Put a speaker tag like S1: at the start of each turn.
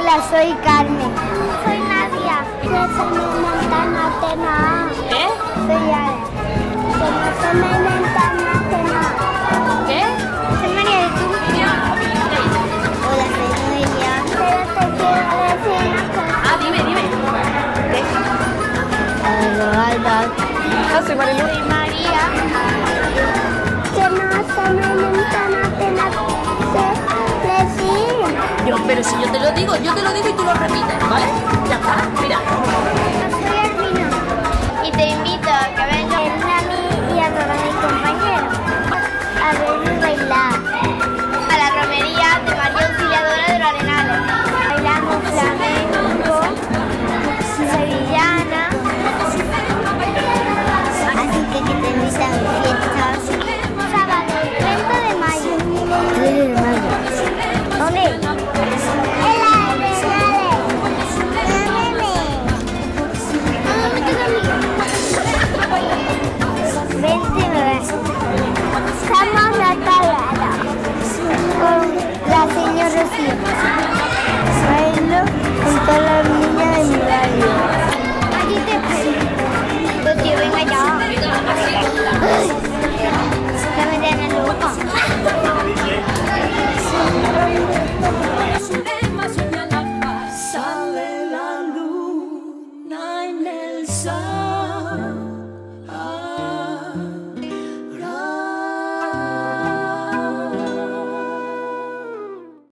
S1: Hola, soy Carmen. Soy Nadia.
S2: ¿Qué?
S1: Soy Ara.
S2: ¿Qué?
S1: Soy María, ¿y tú? Hola, soy Noelia. Pero te quiero decir una cosa.
S2: Ah, dime.
S1: Hola.
S2: Ah, soy Marilu.
S1: Soy María. Que no se me
S2: Pero si yo te lo digo y tú lo repites, ¿vale? Ya está, mira.
S1: Soy Armina y te invito a que vengas a mí y a todos mis compañeros a verme bailar a la romería de María Auxiliadora de los Arenales. Bailamos flamenco, sevillana, así que te invitan a fiestas. Sábado 30 de mayo. 3 de mayo. ¿Dónde? Estamos la con la señora Rocío.